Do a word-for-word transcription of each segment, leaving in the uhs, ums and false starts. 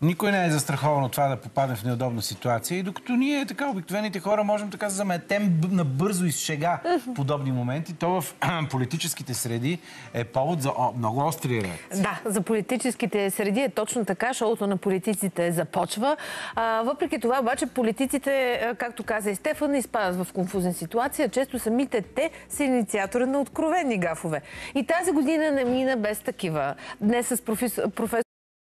Никой не е застрахован от това да попадне в неудобна ситуация. И докато ние, така, обикновените хора, можем така да заметем набързо и с шега подобни моменти, то в политическите среди е повод за много остри реакции. Да, за политическите среди е точно така. Шоуто на политиците започва. А, въпреки това, обаче, политиците, както каза и Стефан, изпадат в конфузна ситуация. Често самите те са инициатори на откровени гафове. И тази година не мина без такива. Днес с професор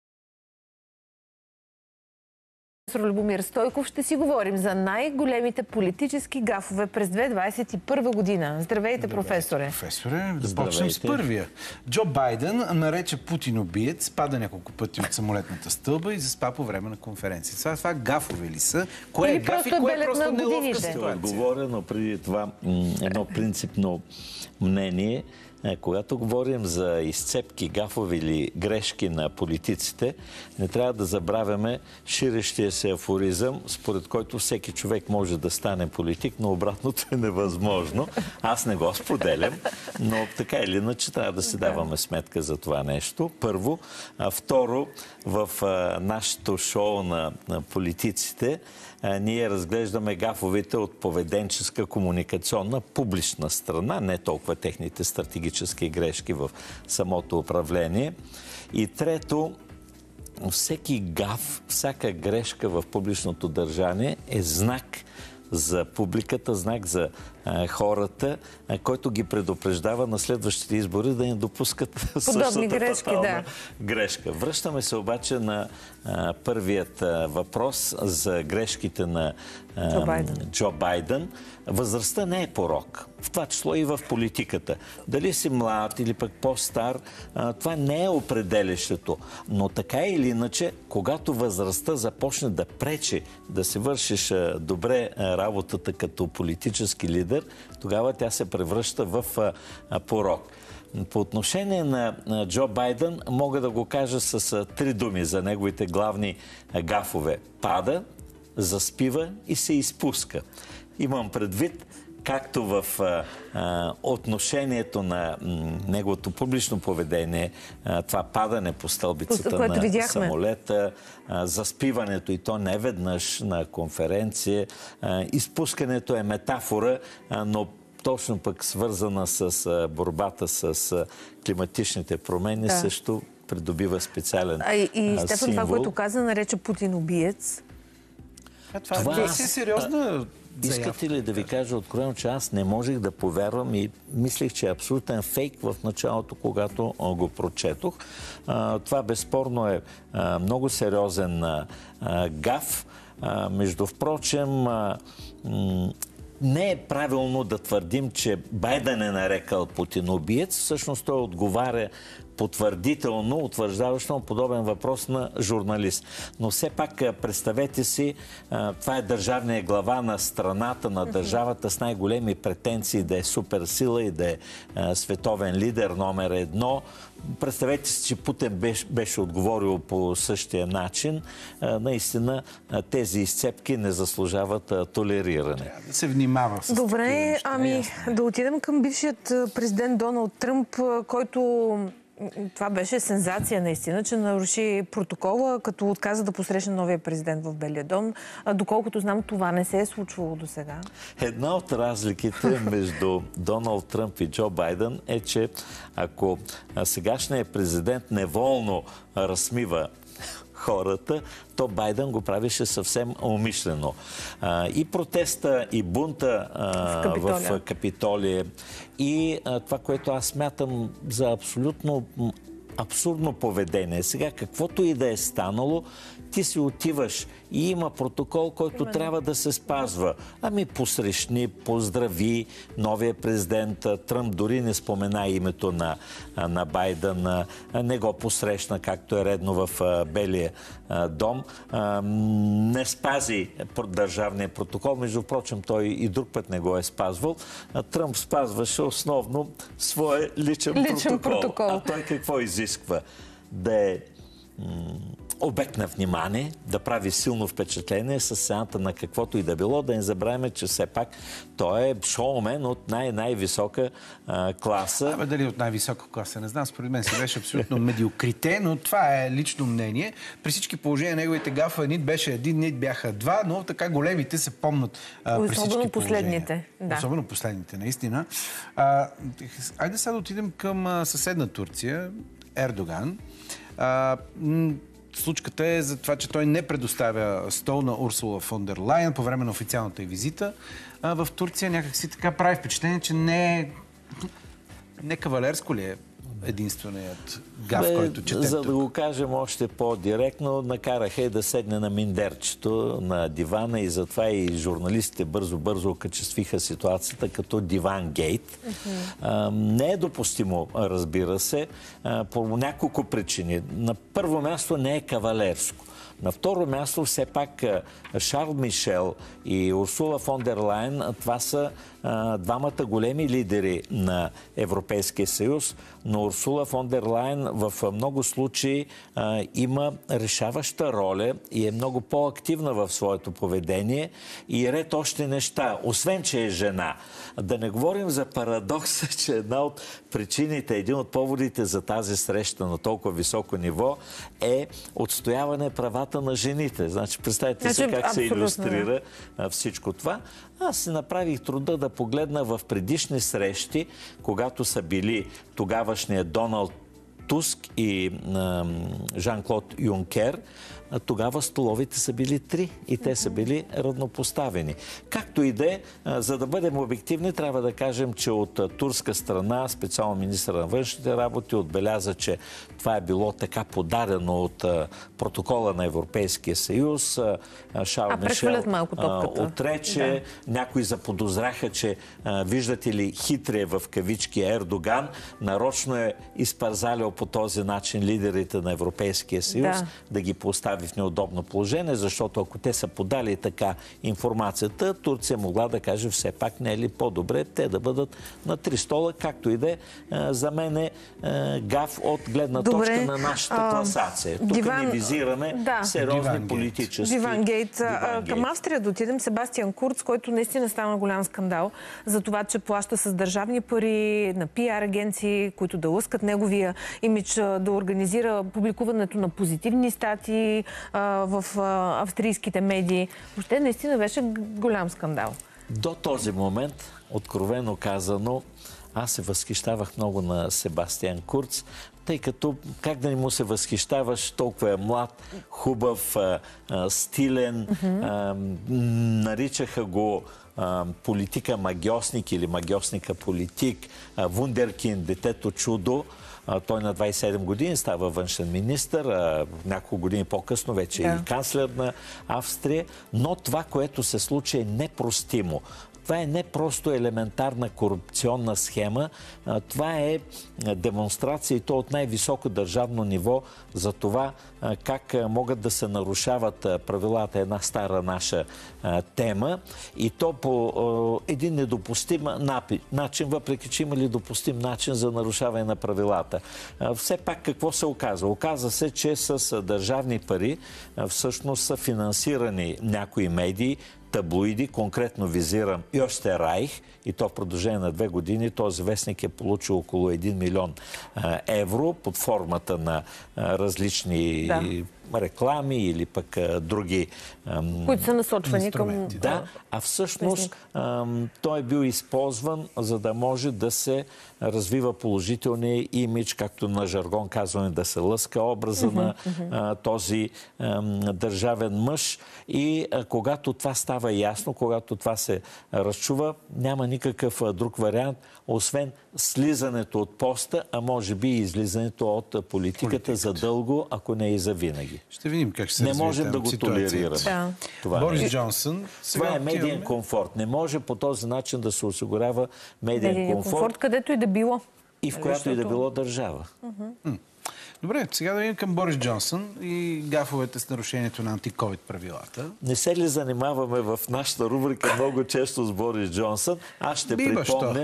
Лубомир Стойков ще си говорим за най-големите политически гафове през две хиляди двадесет и първа година. Здравейте, професоре. Професоре, да почнем с първия. Джо Байден нарече Путин убиец, пада няколко пъти от самолетната стълба и заспа по време на конференция. Това, това гафове ли са? Кое е гаф и кое е просто неловка ситуация? Ще отговоря, но преди това едно принципно мнение. Когато говорим за изцепки, гафови или грешки на политиците, не трябва да забравяме ширещия се афоризъм, според който всеки човек може да стане политик, но обратното е невъзможно. Аз не го споделям, но така или иначе трябва да си даваме сметка за това нещо. Първо. А второ, в а, нашето шоу на, на политиците, а, ние разглеждаме гафовете от поведенческа, комуникационна, публична страна, не толкова техните стратегически грешки в самото управление. И трето, всеки гаф, всяка грешка в публичното държание е знак за публиката, знак за а, хората, а, който ги предупреждава на следващите избори да не допускат същата грешки, фатална да. грешка. Връщаме се обаче на а, първият а, въпрос за грешките на а, Джо Байден. Джо Байден. Възрастта не е порок. В това число и в политиката. Дали си млад или пък по-стар, това не е определящето. Но така или иначе, когато възрастта започне да пречи да се вършиш добре работата като политически лидер, тогава тя се превръща в порок. По отношение на Джо Байден, мога да го кажа с три думи за неговите главни гафове. Пада, заспива и се изпуска. Имам предвид, както в а, а, отношението на м, неговото публично поведение, а, това падане по стълбицата на видяхме. самолета, а, заспиването и то не веднъж на конференция, а, изпускането е метафора, а, но точно пък свързана с а, борбата с а, климатичните промени, да. Също придобива специален а, и, и а, Стефан, това, което каза, нарече Путин убиец. А това, това е сериозна... Искате ли да ви кажа откровено, че аз не можех да повярвам и мислех, че е абсолютен фейк в началото, когато го прочетох. Това безспорно е много сериозен гаф. Между впрочем, не е правилно да твърдим, че Байден е нарекал Путин убиец. Всъщност той отговаря потвърдително, утвърждаващо подобен въпрос на журналист. Но все пак представете си, това е държавният глава на страната, на държавата с най-големи претенции да е суперсила и да е световен лидер номер едно. Представете си, че Путин беше, беше отговорил по същия начин. Наистина тези изцепки не заслужават толериране. Трябва да се внимава с Добре, ами да отидем към бившият президент Доналд Тръмп, който... Това беше сензация наистина, че наруши протокола, като отказа да посрещне новия президент в Белия дом. Доколкото знам, това не се е случвало до сега. Една от разликите между Доналд Тръмп и Джо Байден е, че ако сегашният президент неволно разсмива хората, то Байден го правише съвсем умишлено. А, и протеста, и бунта а, в Капитолия, в Капитолия и а, това, което аз смятам за абсолютно абсурдно поведение. Сега, каквото и да е станало, ти си отиваш и има протокол, който Именно. трябва да се спазва. Ами посрещни, поздрави новия президент. Тръмп дори не спомена името на, на Байден, не го посрещна, както е редно в Белия дом. Не спази държавния протокол. Между прочим, той и друг път не го е спазвал. Тръмп спазваше основно своя личен, личен протокол. протокол. А той какво изисква? Да е обект на внимание, да прави силно впечатление с сцената на каквото и да било, да не забравяме, че все пак той е шоумен от най-най-висока класа. Абе, дали от най-висока класа, не знам, според мен си беше абсолютно медиокрите, но това е лично мнение. При всички положения неговите гафове нит беше един, нит бяха два, но така големите се помнат а, при всички Особено последните. Да. Особено последните, наистина. А, айде сега да отидем към а, съседна Турция, Ердоган. А, Случката е за това, че той не предоставя стол на Урсула фон дер Лайен по време на официалната й визита а, в Турция. Някак си така прави впечатление, че не е... Не кавалерско ли е единственият гаф, Бе, който чете за тук? да го кажем още по-директно, накараха и да седне на миндерчето, на дивана, и затова и журналистите бързо-бързо окачествиха ситуацията като диван гейт. Uh-huh. Не е допустимо, разбира се, по няколко причини. На първо място не е кавалерско. На второ място, все пак, Шарл Мишел и Урсула фон дер Лайен, това са а, двамата големи лидери на Европейския съюз, но Урсула фон дер Лайен в много случаи а, има решаваща роля и е много по-активна в своето поведение и ред още неща, освен че е жена. Да не говорим за парадокса, че една от причините, един от поводите за тази среща на толкова високо ниво е отстояване правата на жените. Значи, представете се как се илюстрира да. всичко това. Аз си направих труда да погледна в предишни срещи, когато са били тогавашният Доналд Туск и Жан-Клод Юнкер. Тогава столовите са били три и те са били равнопоставени. Както и да е, за да бъдем обективни, трябва да кажем, че от турска страна, специално министъра на външните работи, отбеляза, че това е било така подарено от протокола на Европейския съюз. Шарл Мишел отрече. Да. Някои заподозраха, че виждате ли хитрия в кавички Ердоган, нарочно е изпарзалял по този начин лидерите на Европейския съюз, да, да ги постави в неудобно положение, защото ако те са подали така информацията, Турция могла да каже все пак не е ли по-добре те да бъдат на три стола, както и да е. За мен е гаф от гледна Добре. точка на нашата а, класация. Тук диван... не визираме да. сериозни Диван политически... Диван гейт. Към Австрия да отидем. Себастиан Курц, който наистина стана голям скандал за това, че плаща с държавни пари на пиар агенции, които да лъскат неговия имидж, да организира публикуването на позитивни статии в австрийските медии. Въобще наистина беше голям скандал. До този момент, откровено казано, аз се възхищавах много на Себастиан Курц, тъй като как да не му се възхищаваш, толкова е млад, хубав, стилен, mm-hmm. наричаха го политика магиосник или магиосника политик, вундеркинд, детето чудо. Той на двадесет и седем години става външен министър, няколко години по-късно вече да. е и канцлер на Австрия, но това, което се случи, е непростимо. Това е не просто елементарна корупционна схема, това е демонстрация и то от най-високо държавно ниво за това как могат да се нарушават правилата, една стара наша тема, и то по един недопустим начин, въпреки че има ли допустим начин за нарушаване на правилата. Все пак какво се оказа? Оказа се, че с държавни пари всъщност са финансирани някои медии, таблоиди, конкретно визирам Йосте Райх, и то в продължение на две години този вестник е получил около един милион евро под формата на различни да. реклами или пък а, други... Ам, които са насочвани към... Да, а всъщност ам, той е бил използван, за да може да се развива положителния имидж, както на жаргон казваме, да се лъска образа mm-hmm, на а, този ам, държавен мъж. И а, когато това става ясно, когато това се разчува, няма никакъв а, друг вариант, освен слизането от поста, а може би и излизането от политиката, политиката за дълго, ако не и за винаги. Ще видим как ще се Не можем да го толерираме. Да. Това, Борис е. Джонсън. Това е медиен комфорт. Не може по този начин да се осигурява медиен, медиен комфорт. комфорт. Където и да било. И в която и да било държава. Uh-huh. Добре, сега да видим към Борис Джонсън и гафовете с нарушението на антиковид правилата. Не се ли занимаваме в нашата рубрика много често с Борис Джонсън? Аз ще Биба, припомня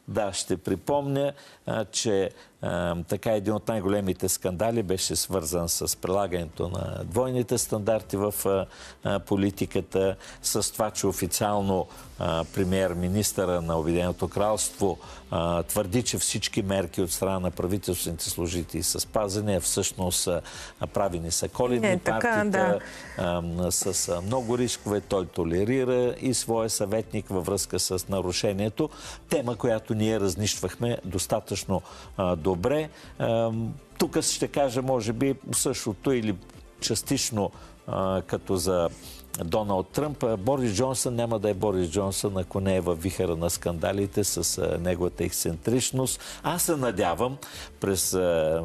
Да, ще припомня, а, че а, така един от най-големите скандали беше свързан с прилагането на двойните стандарти в а, а, политиката, с това, че официално премиер-министъра на Обединеното кралство а, твърди, че всички мерки от страна на правителствените служители са спазени, а всъщност а, правени са коледни Не, така, партита, да. а, с а, много рискове. Той толерира и своя съветник във връзка с нарушението. Тема, която ние разнищвахме достатъчно а, добре. А, тук ще кажа, може би, същото или частично а, като за Доналд Тръмп. Борис Джонсън няма да е Борис Джонсън, ако не е във вихъра на скандалите с а, неговата ексцентричност. Аз се надявам през а,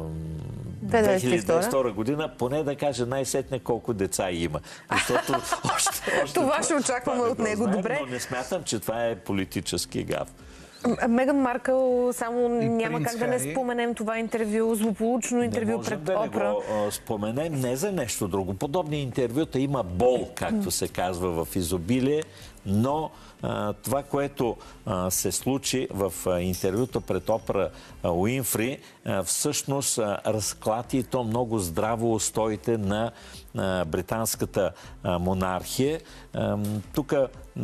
две хиляди двадесет и втора година поне да каже най-сетне колко деца има. Защото още, още това ще очакваме от него. Знаем, добре. Но не смятам, че това е политически гаф. Меган Маркъл, само и няма как да не споменем това интервю, злополучно интервю пред да Опра. Не го споменем не за нещо друго. Подобни интервюта има бол, както се казва, в изобилие, но а, това, което а, се случи в а, интервюто пред Опра Уинфри, а, всъщност а, разклати то много здраво устоите на а, британската а, монархия. Тук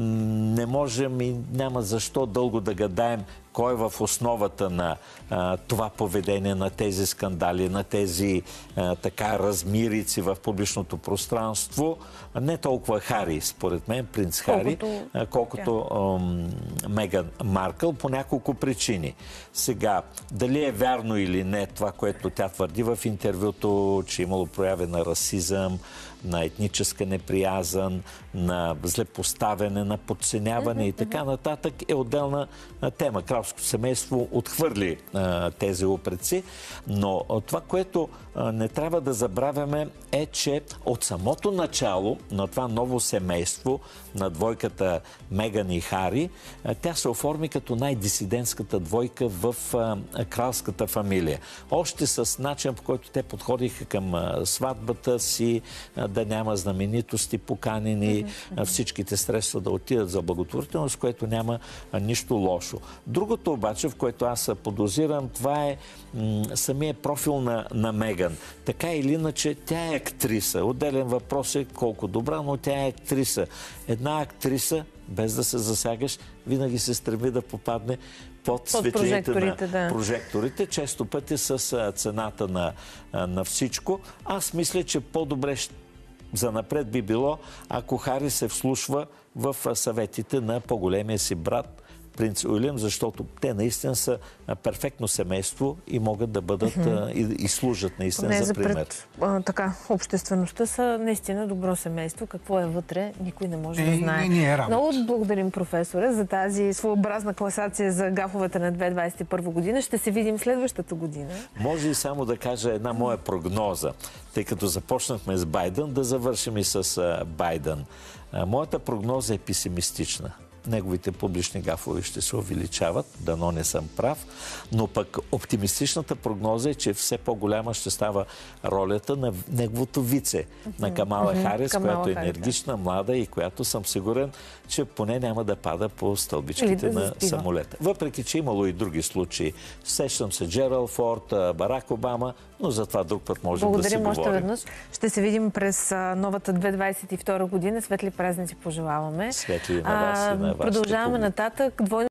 не можем и няма защо дълго да гадаем кой е в основата на а, това поведение, на тези скандали, на тези а, така размирици в публичното пространство. Не толкова Хари, според мен, принц Хари, колкото, а, колкото а, Меган Маркъл, по няколко причини. Сега, дали е вярно или не това, което тя твърди в интервюто, че имало прояви на расизъм, на етническа неприязън, на злепоставяне, на подценяване mm-hmm, и така нататък, е отделна а, тема. Кралското семейство отхвърли а, тези упреци, но а, това, което а, не трябва да забравяме, е, че от самото начало на това ново семейство, на двойката Меган и Хари, а, тя се оформи като най-дисидентската двойка в а, кралската фамилия. Още с начин, по който те подходиха към а, сватбата си, а, да няма знаменитости поканени, mm-hmm. всичките средства да отидат за благотворителност, което няма а, нищо лошо. Другото обаче, в което аз подозирам, това е м- самия профил на, на Меган. Така или иначе, тя е актриса. Отделен въпрос е колко добра, но тя е актриса. Една актриса, без да се засягаш, винаги се стреми да попадне под светлините на да. прожекторите, често пъти с а, цената на, а, на всичко. Аз мисля, че по-добре занапред би било, ако Хари се вслушва в съветите на по-големия си брат, принц Уилям, защото те наистина са перфектно семейство и могат да бъдат mm-hmm. и, и служат наистина не за пример. Пред, а, така, обществеността са наистина добро семейство. Какво е вътре, никой не може е, да знае. Не, не е Много благодарим, професоре, за тази своеобразна класация за гафовете на две хиляди двадесет и първа година. Ще се видим следващата година. Може и само да кажа една моя прогноза, тъй като започнахме с Байден, да завършим и с а, Байден. А, моята прогноза е песимистична. Неговите публични гафове ще се увеличават, дано не съм прав, но пък оптимистичната прогноза е, че все по-голяма ще става ролята на неговото вице, mm-hmm. на Камала mm-hmm. Харис, Камала която е енергична, млада и която съм сигурен, че поне няма да пада по стълбичките да на заспива. самолета. Въпреки, че имало и други случаи. Сещам се Джералд Форд, Барак Обама, но за това друг път можем Благодарим да си още говорим. Веднъж. Ще се видим през новата две хиляди двадесет и втора година. Светли празници пожелаваме. Светли на вас и на вас. Продължаваме нататък. Двойно